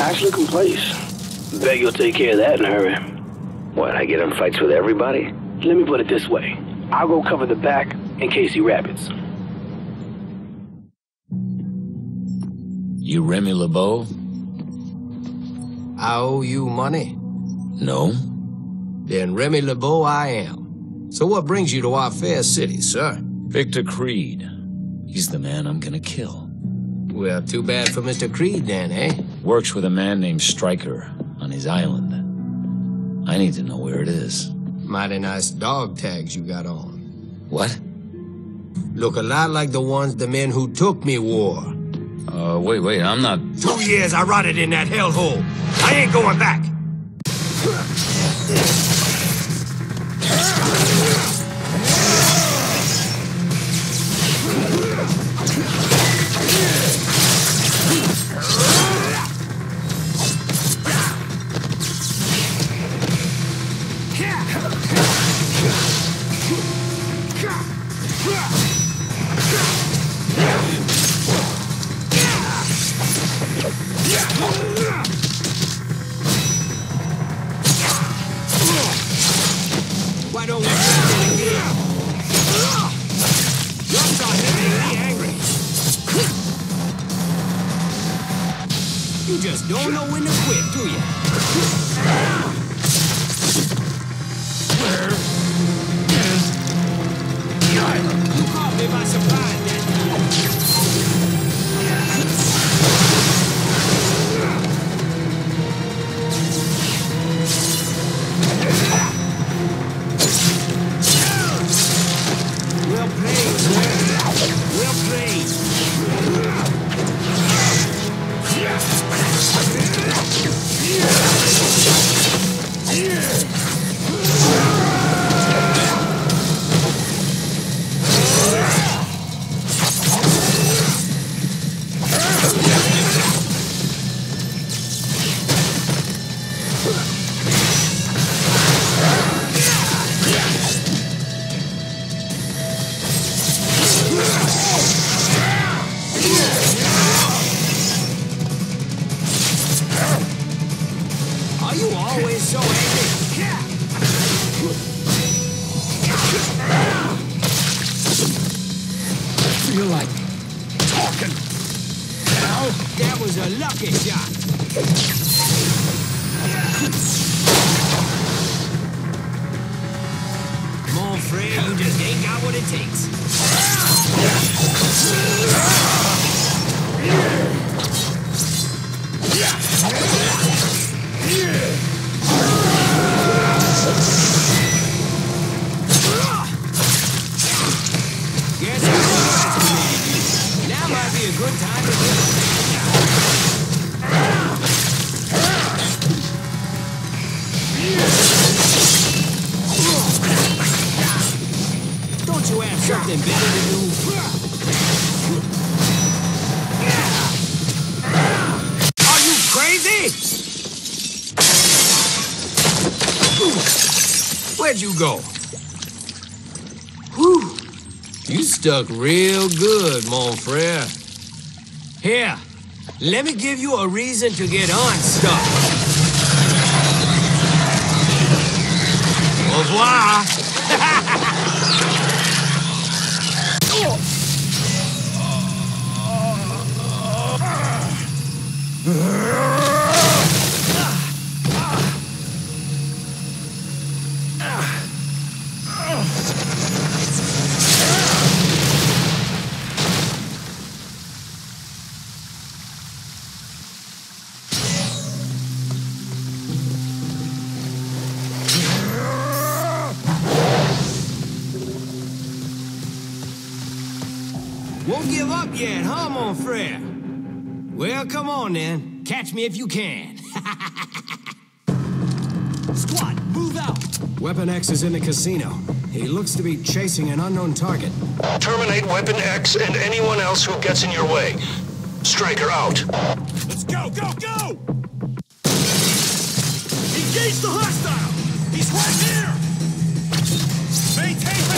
Nice looking place. Bet you'll take care of that in a hurry. What, I get in fights with everybody? Let me put it this way. I'll go cover the back in case he rapids. You Remy LeBeau? I owe you money? No. Then Remy LeBeau I am. So what brings you to our fair city, sir? Victor Creed. He's the man I'm gonna kill. Well, too bad for Mr. Creed then, eh? Works with a man named Stryker on his island. I need to know where it is. Mighty nice dog tags you got on. What? Look a lot like the ones the men who took me wore. Wait, I'm not... 2 years I rotted in that hellhole. I ain't going back. Why don't we try it again? You're starting to make me angry. You just don't know when to quit, do you? Where is the island? You caught me by surprise that time. Well played, sir. Well played. Are you always so angry? Feel like talking now? That was a lucky shot. Come on, Fred, you just ain't got what it takes. Guess I underestimated you. Now might be a good time to get it. Don't you have something better to do? Are you crazy? Where'd you go? Whew. You stuck real good, mon frere. Here, let me give you a reason to get unstuck. Au revoir. Won't give up yet, huh, mon frere? Well, come on then. Catch me if you can. Squad, move out! Weapon X is in the casino. He looks to be chasing an unknown target. Terminate Weapon X and anyone else who gets in your way. Stryker out. Let's go, go, go! Engage the hostile! He's right here! Maintain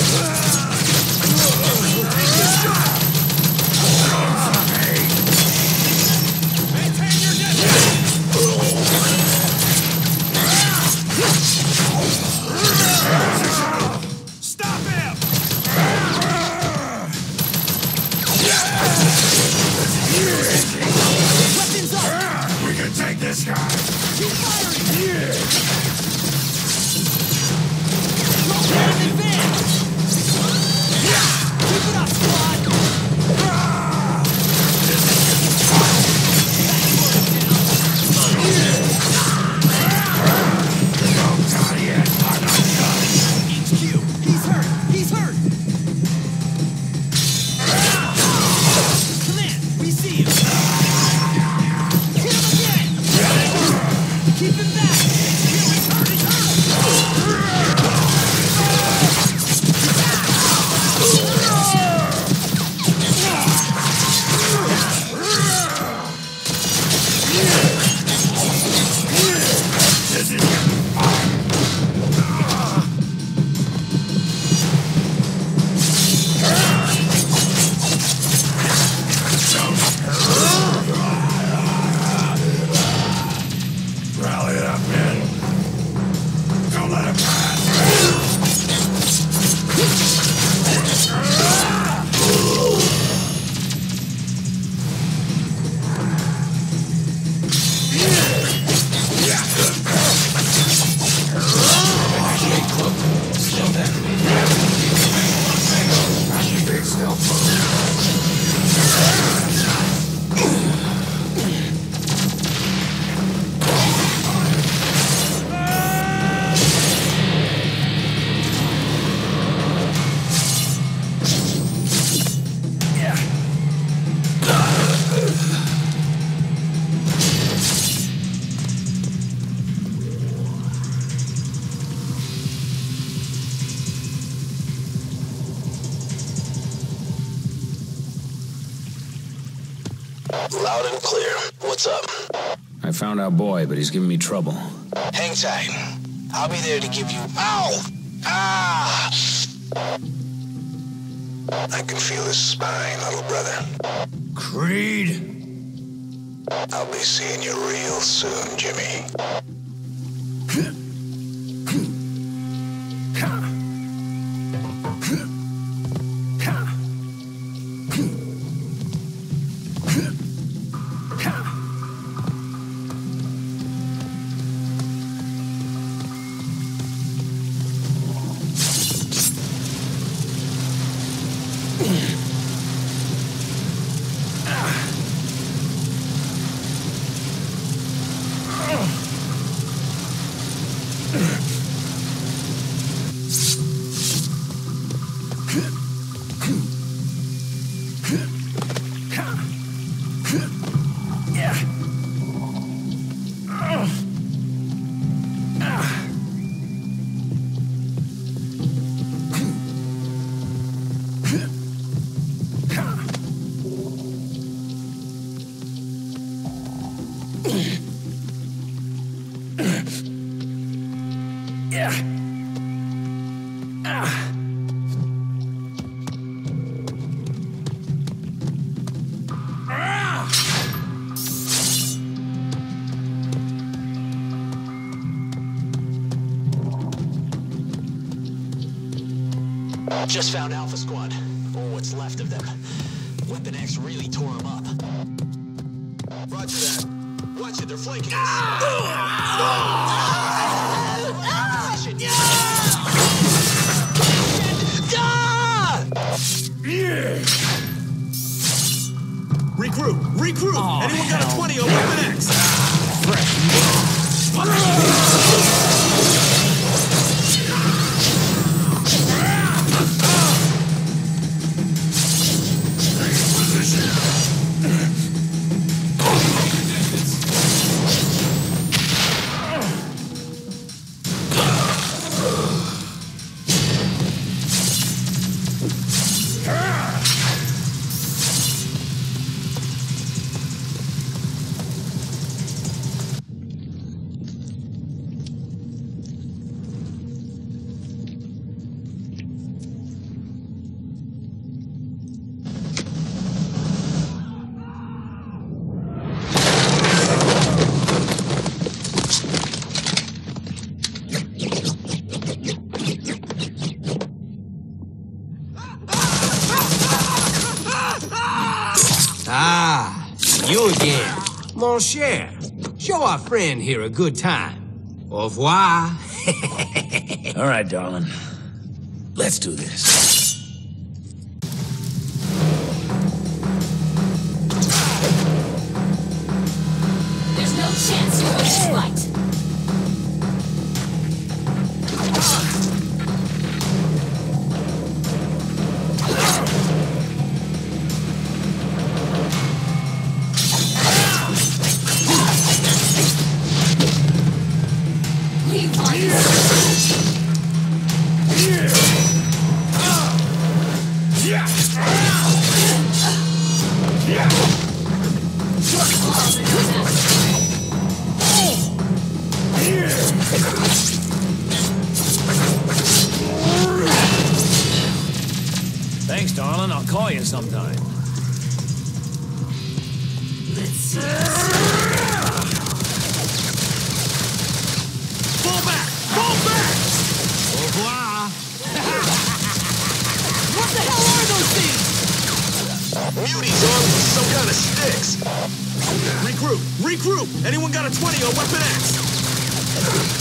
Take your shot! Maintain your distance! Loud and clear. What's up? I found our boy, but he's giving me trouble. Hang tight. I'll be there to give you... Ow! Ah! I can feel his spine, little brother. Creed! I'll be seeing you real soon, Jimmy. Just found Alpha Squad, or what's left of them. Weapon X really tore them up. Roger that. Watch it, they're flanking us. Regroup! Regroup! Anyone got a 20 on Weapon X? Ah, you again. Mon cher, show our friend here a good time. Au revoir. All right, darling. Let's do this. There's no chance you're going to fight. sometime. Let's see. Fall back! Fall back! Au revoir! What the hell are those things? Muties armed with some kind of sticks. Regroup! Regroup! Anyone got a 20 or Weapon X?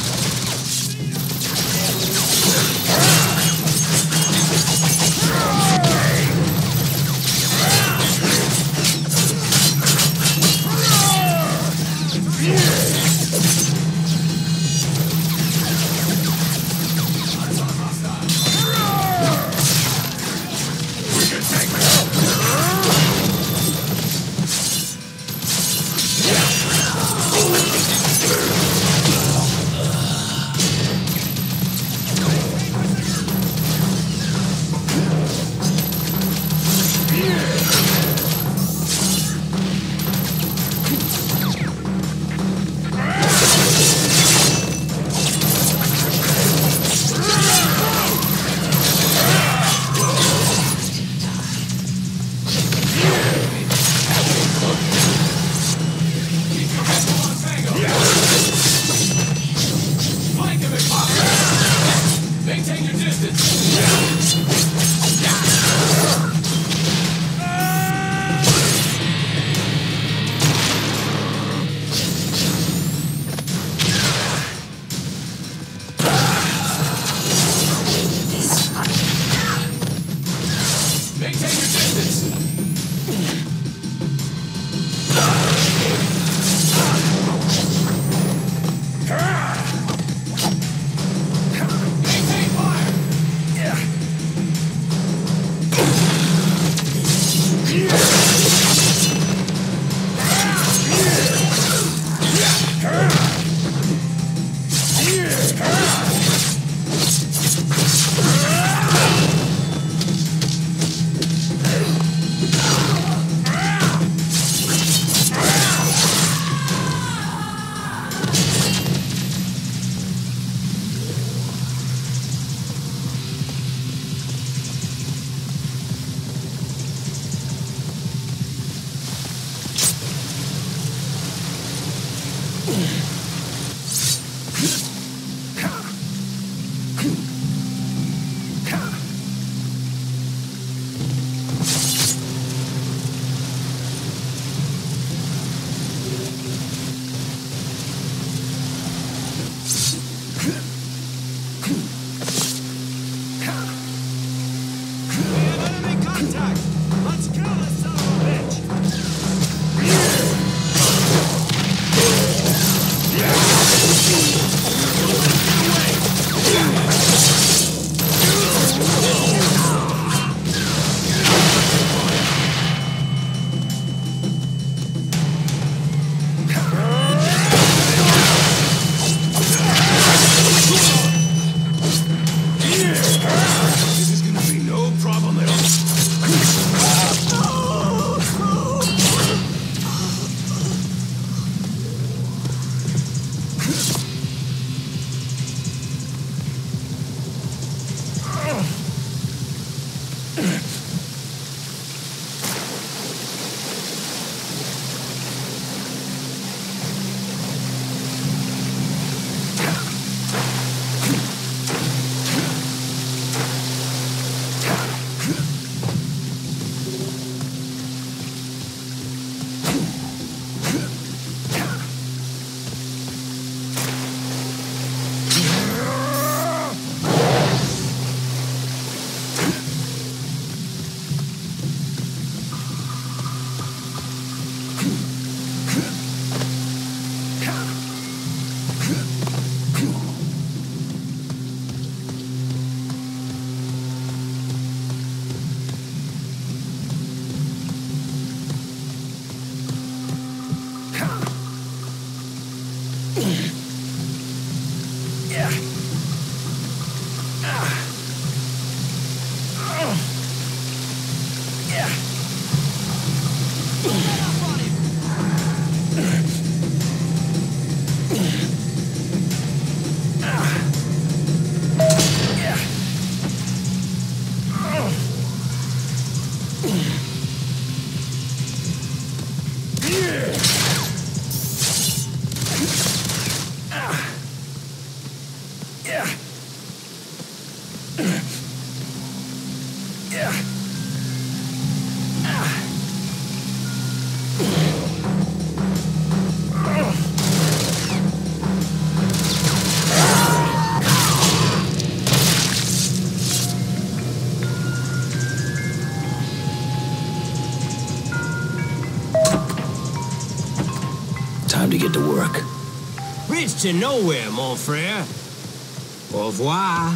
Time to get to work. Bridge to nowhere, mon frere. Au revoir.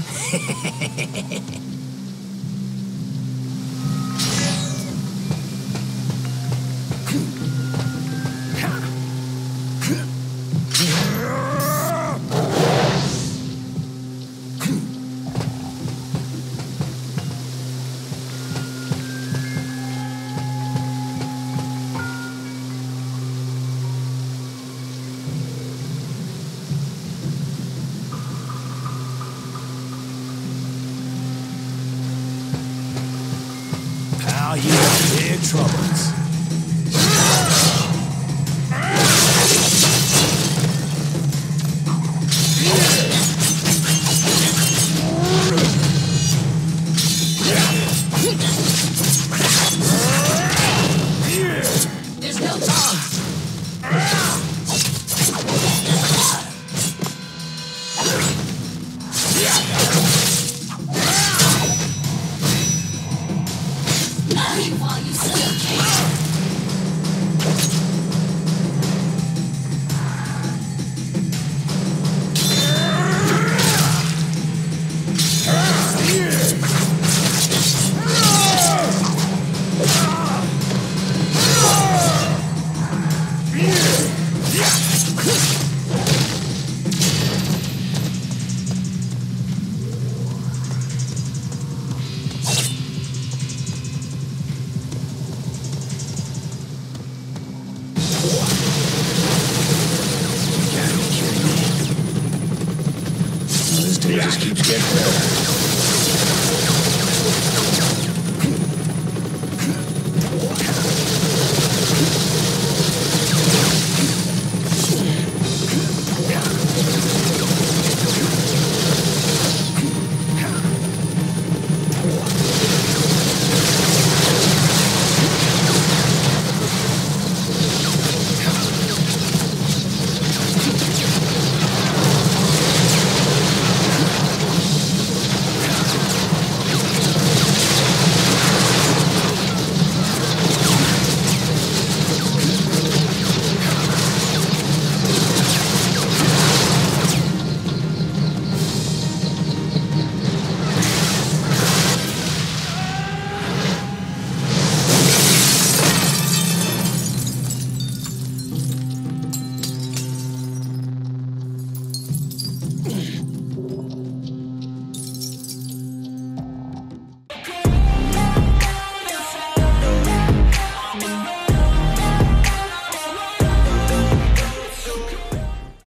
Pal, you got big troubles. There's no time. Leave while you still can. This day just keeps getting better.